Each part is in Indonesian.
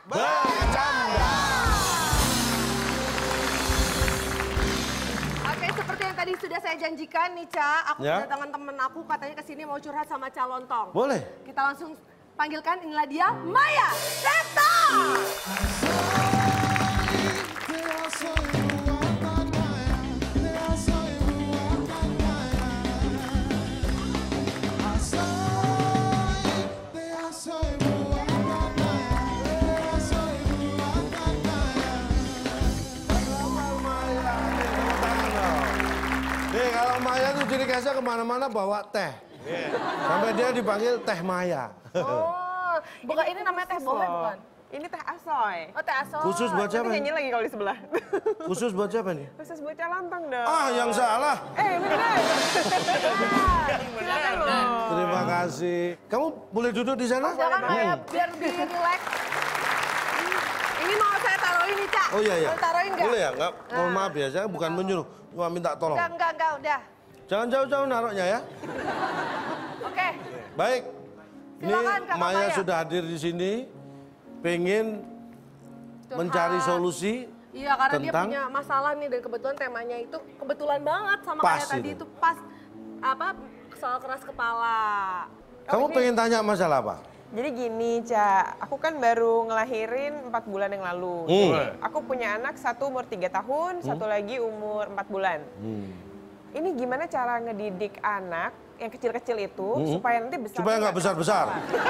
bercanda. Oke, seperti yang tadi sudah saya janjikan nih, Ca. Aku Ya. kedatangan temen aku katanya kesini mau curhat sama Ca Lontong. Boleh. Kita langsung panggilkan, inilah dia, Maya Seta. Nih, kalau Maya tuh ciri khasnya kemana-mana bawa teh. Sampai dia dipanggil Teh Maya. Oh, bukan ini namanya teh bohong bukan? Ini teh asoy. Oh, teh aso. Khusus buat siapa Nanti nih? nyanyi lagi kalau di sebelah. Khusus buat siapa nih? Khusus buat Calantang dong. Ah, yang salah. Bener. Silakan loh. Terima kasih. Kamu boleh duduk di sana? Jangan Maya, biar lebih rileks. Ini mau saya taruhin nih, Ca. Oh iya, iya. Mau taruhin nggak? Boleh ya? Nggak, mohon maaf ya, saya bukan menyuruh. Cuma minta tolong. Enggak, udah. Jangan jauh-jauh naruhnya ya. Oke. Baik. Ini Silakan, Kakak Maya Maya. sudah hadir di sini. Pengen mencari solusi. Iya, karena dia tentang- punya masalah nih dan kebetulan temanya itu kebetulan banget sama Pas kayak tadi itu. itu pas apa soal keras kepala. Kamu pengen tanya masalah apa? Jadi gini, Ca, aku kan baru ngelahirin 4 bulan yang lalu. Jadi aku punya anak, satu umur 3 tahun, satu lagi umur 4 bulan. Ini gimana cara ngedidik anak yang kecil-kecil itu supaya nanti besar? Supaya nggak besar-besar.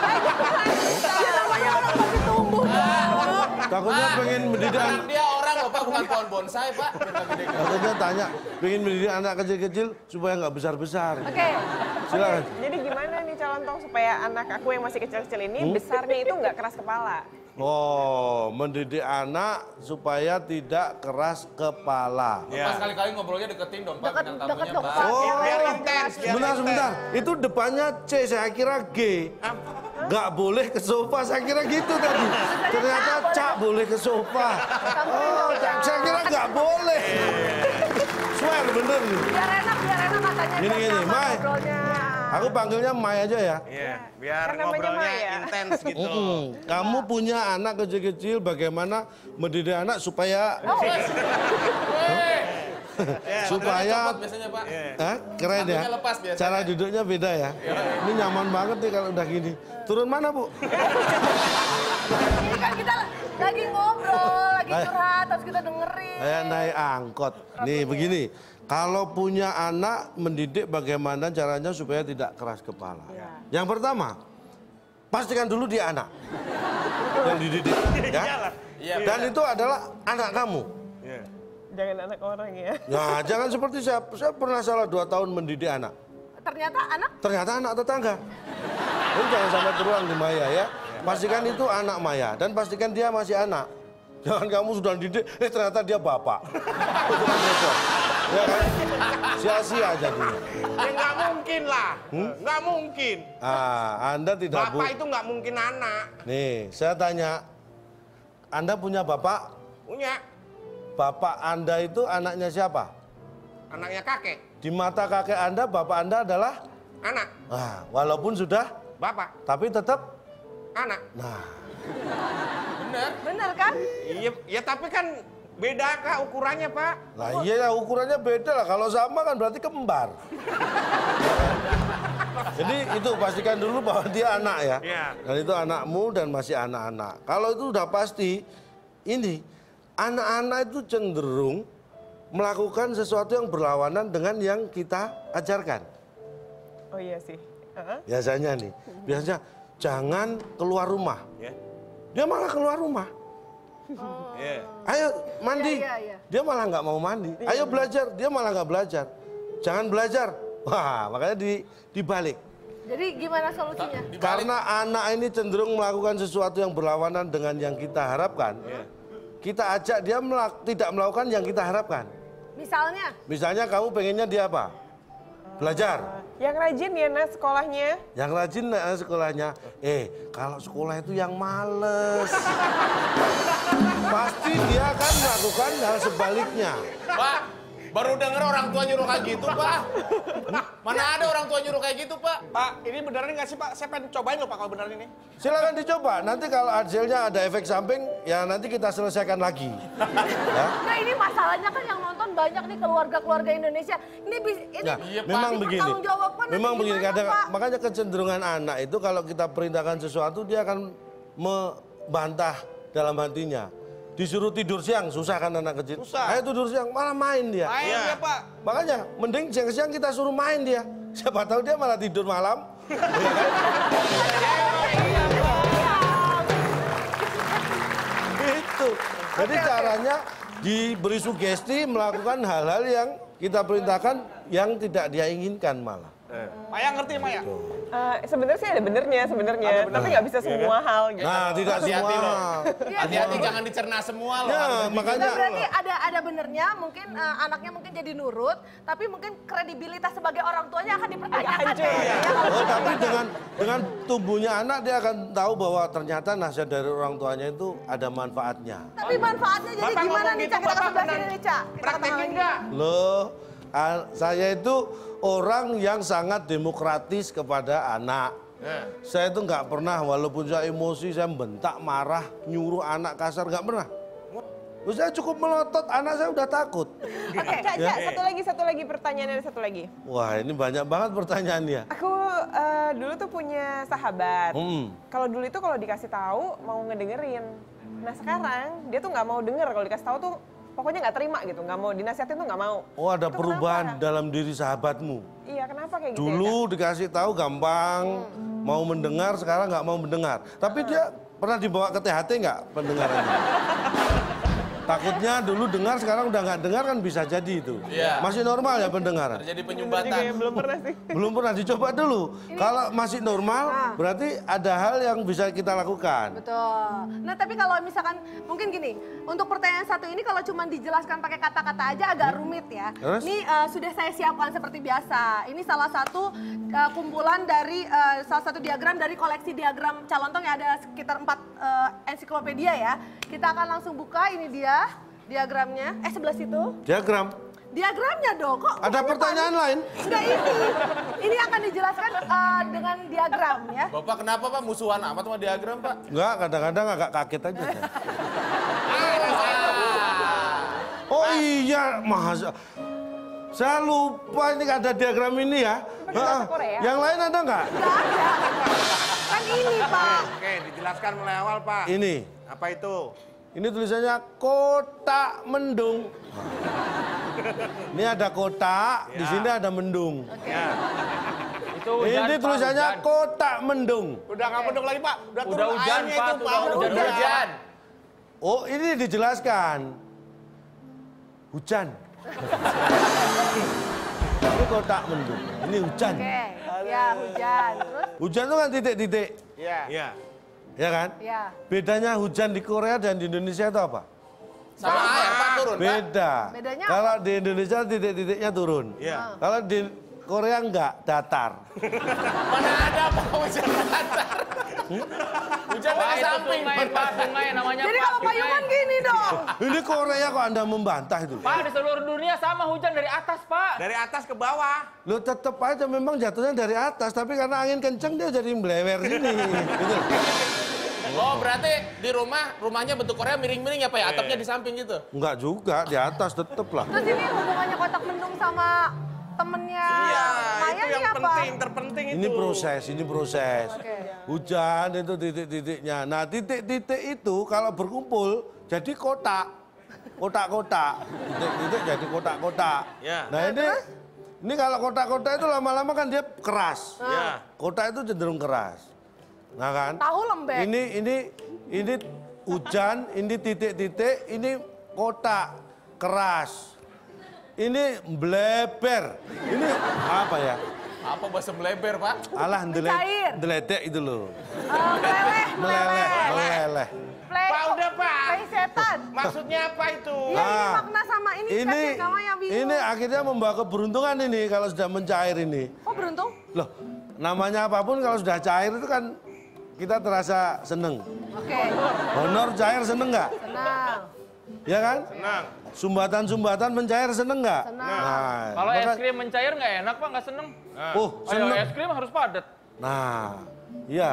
Ya namanya orang masih tumbuh dong. Takutnya pengen mendidik anak. Dia orang loh Pak, bukan pohon bonsai Pak. Takutnya tanya, pengen mendidik anak kecil-kecil supaya nggak besar-besar. Oke. Silakan. Jadi gimana nih Calantong supaya anak aku yang masih kecil-kecil ini besarnya itu nggak keras kepala? Oh, mendidik anak supaya tidak keras kepala. Pas kali-kali ngobrolnya deketin dong Pak, bintang Deket tamunya dong, Pak. Pak. Oh, Biar intens, biar sebentar. Itu depannya C, saya kira G. Nggak boleh ke sofa, saya kira gitu tadi. Ternyata Cak boleh ke sofa. Oh, saya kira nggak boleh. Swear, bener nih. Biar enak katanya. Gini, biar nyaman Mai. ngobrolnya. Aku panggilnya Mai aja ya. Iya, biar Kan namanya ngobrolnya Maya. intens gitu loh. Kamu punya anak kecil-kecil, bagaimana mendidik anak supaya supaya Copot biasanya Pak. Hah? Keren ya? Tangannya lepas biasanya. Cara duduknya beda ya? Ini nyaman banget nih kalau udah gini. Turun mana, Bu? Ini kan kita lagi ngobrol, lagi curhat, terus kita dengerin. Kayak naik angkot. Nih begini, kalau punya anak mendidik bagaimana caranya supaya tidak keras kepala. Yang pertama, pastikan dulu dia anak yang dididik, ya. Dan itu adalah anak kamu. Jangan anak orang ya. Nah, jangan seperti saya pernah salah 2 tahun mendidik anak. Ternyata anak tetangga. Ini jangan sampai terulang di Maya ya. Pastikan itu anak Maya dan pastikan dia masih anak. Jangan kamu sudah didik, ternyata dia bapak. Itu kan repot. Ya kan? Sia-sia jadinya. Ya nggak mungkin lah, nggak mungkin. Anda tidak Bapak itu nggak mungkin anak. Nih, saya tanya. Anda punya bapak? Punya Bapak Anda itu anaknya siapa? anaknya kakek, Di mata kakek Anda, bapak Anda adalah? anak, Walaupun sudah, bapak, tapi tetap? anak. Nah, Bener kan? Iya, ya tapi kan beda kah ukurannya Pak? lah iya ukurannya beda lah. Kalau sama kan berarti kembar. Jadi itu pastikan dulu bahwa dia anak ya. Iya. Dan itu anakmu dan masih anak-anak. Kalau itu udah pasti, ini anak-anak itu cenderung melakukan sesuatu yang berlawanan dengan yang kita ajarkan. Oh iya sih. Biasanya nih, biasanya jangan keluar rumah. Ya. Dia malah keluar rumah. Iya. Ayo mandi, Iya. dia malah nggak mau mandi. Ayo belajar, dia malah nggak belajar. Jangan belajar, wah makanya dibalik. Jadi gimana solusinya? Karena anak ini cenderung melakukan sesuatu yang berlawanan dengan yang kita harapkan. Kita ajak dia tidak melakukan yang kita harapkan. Misalnya? Misalnya kamu pengennya dia apa? Belajar. Yang rajin ya Nas sekolahnya. Yang rajin sekolahnya. Kalau sekolah itu yang males. Pasti dia akan melakukan hal sebaliknya. Pak, Baru denger orang tua nyuruh kayak gitu, Pak. Mana ada orang tua nyuruh kayak gitu, Pak? Pak, ini beneran nggak sih Pak? Saya pengen cobain loh Pak kalau beneran ini. Silakan dicoba. Nanti kalau hasilnya ada efek samping, ya nanti kita selesaikan lagi. Ya? Nah ini masalahnya kan yang nonton banyak nih keluarga-keluarga Indonesia. Ini Nah, Iya, Pak. memang begini. Pertanggungjawaban nanti Memang begini. gimana, Kadang, Pak? makanya kecenderungan anak itu kalau kita perintahkan sesuatu dia akan membantah dalam hatinya. Disuruh tidur siang, susah kan anak kecil? Susah. Ayo tidur siang, malah main dia. Main Iya. ya Pak. Makanya, mending siang-siang kita suruh main dia. Siapa tahu dia malah tidur malam. Itu. Jadi caranya diberi sugesti melakukan hal-hal yang kita perintahkan yang tidak dia inginkan malah. Maya ngerti Maya? Sebenarnya sih ada benernya sebenarnya, tapi nggak bisa semua hal gitu. Nah, tidak Hati-hati semua. loh. Hati-hati jangan dicerna semua loh. Ya, Harus makanya Nah, berarti ada benernya, mungkin anaknya mungkin jadi nurut, tapi mungkin kredibilitas sebagai orang tuanya akan dipertanyakan. hancur, ya. oh, tapi dengan tumbuhnya anak dia akan tahu bahwa ternyata nasihat dari orang tuanya itu ada manfaatnya. Tapi manfaatnya jadi Bapak gimana ngomong nih, gitu, Cak? Kita Bapak ke sebelah pernah sini nih, Cak. Kita ke tengah praktekin lagi. nggak? Loh, saya itu orang yang sangat demokratis kepada anak. Saya itu nggak pernah, walaupun saya emosi, saya bentak, marah, nyuruh anak kasar, nggak pernah. Terus saya cukup melotot, anak saya udah takut. Oke, Cak, satu lagi pertanyaan ada satu lagi. Wah, ini banyak banget pertanyaannya. Aku dulu tuh punya sahabat. Kalau dulu itu kalau dikasih tahu mau ngedengerin. Nah sekarang dia tuh nggak mau denger kalau dikasih tahu tuh pokoknya nggak terima gitu, nggak mau dinasihatin tuh nggak mau. Oh, ada Itu perubahan kenapa? dalam diri sahabatmu. Iya kenapa kayak gitu? Dulu dikasih tahu gampang, mau mendengar, sekarang nggak mau mendengar. Tapi dia pernah dibawa ke THT nggak pendengarannya? Takutnya dulu dengar, sekarang udah nggak dengar kan bisa jadi itu. Iya. Masih normal ya pendengaran? terjadi Ya? penyumbatan. Belum pernah sih. Belum pernah dicoba dulu. Kalau masih normal, berarti ada hal yang bisa kita lakukan. Betul. Nah tapi kalau misalkan mungkin gini, untuk pertanyaan satu ini kalau cuma dijelaskan pakai kata-kata aja agak rumit ya. Terus? Ini sudah saya siapkan seperti biasa. Ini salah satu kumpulan dari salah satu diagram dari koleksi diagram Calontong yang ada sekitar 4 ensiklopedia ya. Kita akan langsung buka, ini dia diagramnya. Sebelah situ. Diagram. Diagramnya dong, kok Ada mukanya pertanyaan panik? lain? Enggak ini. Ini akan dijelaskan dengan diagram ya. Bapak kenapa Pak musuhan amat sama diagram Pak? Enggak, kadang-kadang agak kaget aja. saya. Oh iya, masa. Saya lupa ini ada diagram ini ya. bahasa Korea? Yang lain ada nggak? Enggak ada. Kan ini, Pak. Oke, dijelaskan mulai awal Pak. Ini. Apa itu? Ini tulisannya kotak mendung. Ini ada kotak, di sini ada mendung. Itu hujan, Ini Pak, tulisannya hujan. kotak mendung. Udah nggak mendung lagi Pak. Udah Udah turun hujan, airnya Pak, itu tuh, Pak. udah Udah Hujan. Oh, ini dijelaskan. Hujan. Ini kotak mendung. Ini hujan. Oke. Ya, hujan. Terus? Hujan itu kan titik-titik, Iya. Iya. ya kan? Ya. Bedanya hujan di Korea dan di Indonesia itu apa? Sama air Pak turun Pak. Beda. Bedanya Kalau di Indonesia titik-titiknya turun. Iya. Kalau di Korea enggak, datar. Mana ada Pak hujan datar. Hujan Pak, dari itu samping. sungai, Pak, sungai namanya Jadi Pak. kalau payungan gini dong. Ini Korea kok Anda membantah itu? Pak, di seluruh dunia sama hujan dari atas, Pak. Dari atas ke bawah. Lo tetap aja memang jatuhnya dari atas, tapi karena angin kenceng dia jadi melewer sini. Gitu. Oh berarti di rumahnya bentuk Korea miring-miring ya Pak ya? Atapnya di samping gitu? Enggak juga, di atas tetep lah. Terus ini hubungannya kotak mendung sama temennya Iya, Maya itu ini yang apa? penting, terpenting itu. Ini proses. Oke. Hujan itu titik-titiknya. Nah titik-titik itu kalau berkumpul jadi kotak. Kotak-kotak. Titik-titik jadi kotak-kotak. Ya. Nah ini kalau kotak-kotak itu lama-lama kan dia keras. Ya. Kotak itu cenderung keras. Nah kan? Tahu lembek. Ini hujan, ini titik-titik, ini kotak keras. Ini bleber. Ini apa ya? Apa bahasa meleber Pak? Alah, Mencair. deledek itu loh. Meleleh. Meleleh. Pak, udah, Pak. Play setan. Maksudnya apa itu? Iya, ini Ah. makna sama ini kasih namanya bingung. ini akhirnya membawa keberuntungan ini kalau sudah mencair ini. Oh beruntung? Loh, namanya apapun kalau sudah cair itu kan kita terasa seneng. Oke. Honor cair seneng nggak? Tenang. Ya kan? Senang. Sumbatan-sumbatan mencair seneng nggak? Senang. Nah, Kalau es maka- krim mencair nggak enak Pak, nggak seneng. Oh, Ayo seneng. es krim harus padat. Nah, iya.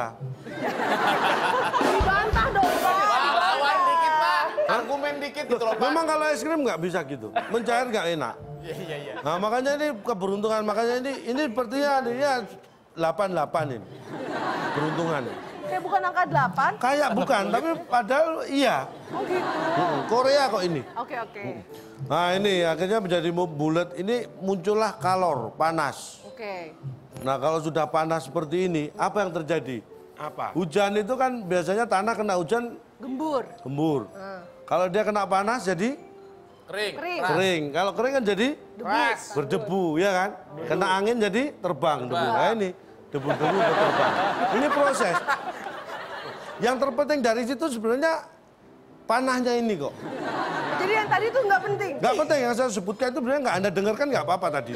Dibantah dong, Pak. Lawan dikit Pak, argumen dikit gitu loh Pak. Memang kalau es krim nggak bisa gitu, mencair nggak enak. Iya. Nah makanya ini keberuntungan, makanya ini sepertinya ya 88 ini. Beruntungan. Kayak bukan angka 8. Kayak bukan, tapi padahal iya. Oh gitu. Korea kok ini. Oke. Nah ini akhirnya menjadi bulat, ini muncullah kalor, panas. Oke. Nah kalau sudah panas seperti ini, apa yang terjadi? Apa? Hujan itu kan biasanya tanah kena hujan Gembur. gembur. Kalau dia kena panas jadi Kering. Kering. kering. Kalau kering kan jadi Keras. berdebu, ya kan? Kena angin jadi terbang debu. Nah ini debu-debu berterbang. Ini proses. Yang terpenting dari situ sebenarnya panahnya ini kok. Jadi yang tadi tuh nggak penting. Nggak penting yang saya sebutkan itu sebenarnya nggak Anda dengarkan nggak apa-apa tadi.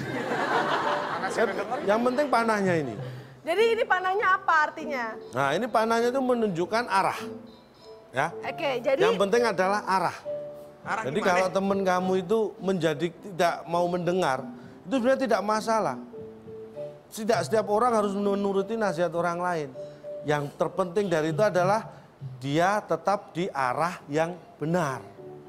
Yang penting panahnya ini. Jadi ini panahnya apa artinya? Nah ini panahnya itu menunjukkan arah. Ya. Oke, jadi Yang penting adalah arah. Arah Jadi gimana? kalau teman kamu itu menjadi tidak mau mendengar, itu sebenarnya tidak masalah. Tidak setiap orang harus menuruti nasihat orang lain. Yang terpenting dari itu adalah dia tetap di arah yang benar.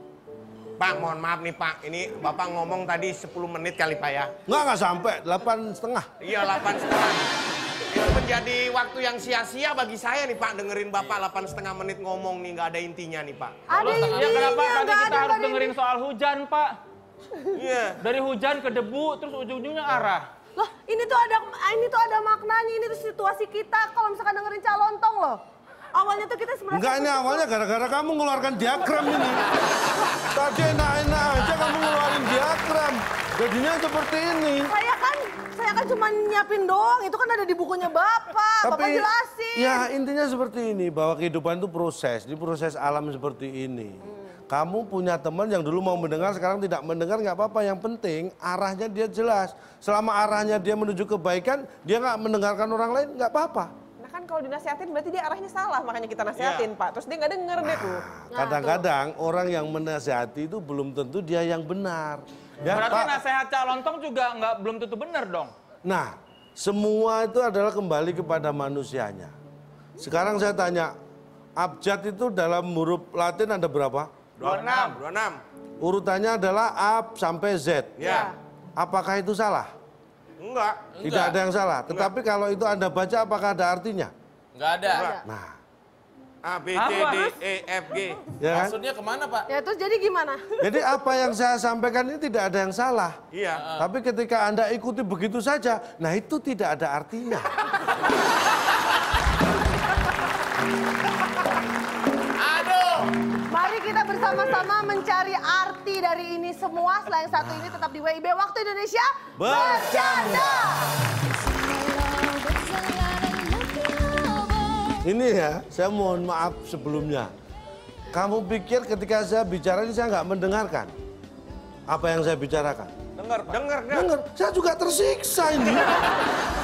Pak, mohon maaf nih Pak, ini Bapak ngomong tadi 10 menit kali Pak ya? Nggak sampai, 8,5. Iya, 8,5. Itu menjadi waktu yang sia-sia bagi saya nih Pak, dengerin Bapak 8,5 menit ngomong nih, nggak ada intinya nih Pak. ada Ya intinya. kenapa tadi nggak kita ada harus pada dengerin soal hujan Pak? Iya. Dari hujan ke debu, terus ujung-ujungnya arah. Loh, ini tuh ada maknanya, ini tuh situasi kita kalau misalkan dengerin calontong loh. Awalnya tuh kita sebenarnya Enggak, ini awalnya gara-gara kamu ngeluarkan diagram ini. Tadi enak-enak aja kamu ngeluarin diagram. Jadinya seperti ini. saya kan cuma nyiapin doang, itu kan ada di bukunya Bapak. Bapak jelasin. Ya intinya seperti ini, bahwa kehidupan itu proses, di proses alam seperti ini. Kamu punya teman yang dulu mau mendengar, sekarang tidak mendengar, nggak apa-apa. Yang penting arahnya dia jelas. Selama arahnya dia menuju kebaikan, dia nggak mendengarkan orang lain, nggak apa-apa. Nah kan kalau dinasihatin berarti dia arahnya salah, makanya kita nasihatin Pak. Terus dia nggak denger deh tuh. Kadang-kadang orang yang menasihati itu belum tentu dia yang benar. Ya, Berarti Pak. nasehat calontong juga belum tentu benar dong. Nah, semua itu adalah kembali kepada manusianya. Sekarang saya tanya, abjad itu dalam huruf Latin ada berapa? 26. Urutannya adalah A sampai Z. Ya. Apakah itu salah? Enggak. Tidak ada yang salah. Tetapi kalau itu Anda baca, apakah ada artinya? Nggak ada. Nah, A, B, C, D, E, F, G. ya kan? Maksudnya kemana Pak? Ya terus jadi gimana? Jadi apa yang saya sampaikan ini tidak ada yang salah. Iya. Tapi ketika Anda ikuti begitu saja, nah itu tidak ada artinya. Aduh. Mari kita bersama-sama mencari arti dari ini semua. Selain satu ini tetap di WIB Waktu Indonesia Bercanda. Ini ya, saya mohon maaf sebelumnya. Kamu pikir ketika saya bicara ini saya nggak mendengarkan apa yang saya bicarakan? Dengar. Dengar, saya juga tersiksa ini.